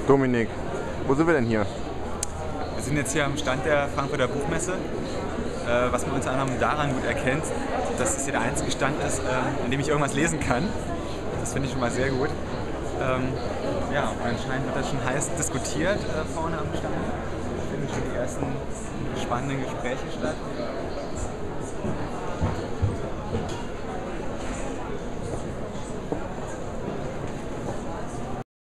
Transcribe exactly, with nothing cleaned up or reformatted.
Dominik, wo sind wir denn hier? Wir sind jetzt hier am Stand der Frankfurter Buchmesse, äh, was man unter anderem daran gut erkennt, dass es hier der einzige Stand ist, äh, an dem ich irgendwas lesen kann. Das finde ich schon mal sehr gut. Ähm, ja, und anscheinend wird das schon heiß diskutiert äh, vorne am Stand. Es finden schon die ersten spannenden Gespräche statt.